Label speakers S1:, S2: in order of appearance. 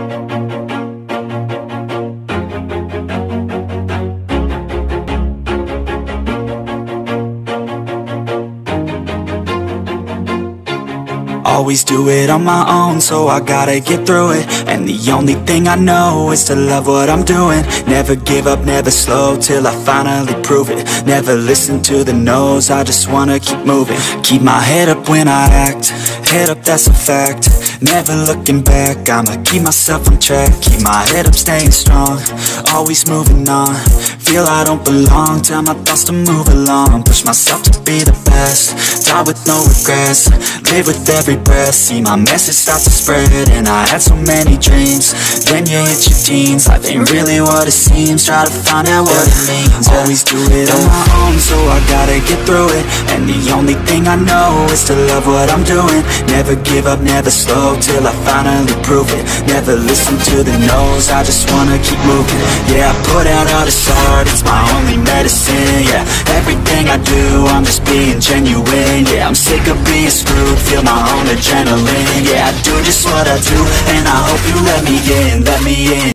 S1: Always do it on my own, so I gotta get through it. And the only thing I know is to love what I'm doing. Never give up, never slow, till I finally prove it. Never listen to the no's, I just wanna keep moving. Keep my head up when I act, head up, that's a fact. Never looking back, I'ma keep myself on track. Keep my head up, staying strong, always moving on. Feel I don't belong, tell my thoughts to move along. Push myself to be the best, die with no regrets. Live with every breath, see my message start to spread. And I had so many dreams, then you hit your teens. Life ain't really what it seems, try to find out what it means. Always do it on my own, so I gotta get through it. And the only thing I know is to love what I'm doing. Never give up, never slow, till I finally prove it. Never listen to the no's, I just wanna keep moving. Yeah, I put out all this art, it's my only medicine. Yeah, everything I do, I'm just being genuine. Yeah, I'm sick of being screwed, feel my own adrenaline. Yeah, I do just what I do, and I hope you let me in, let me in.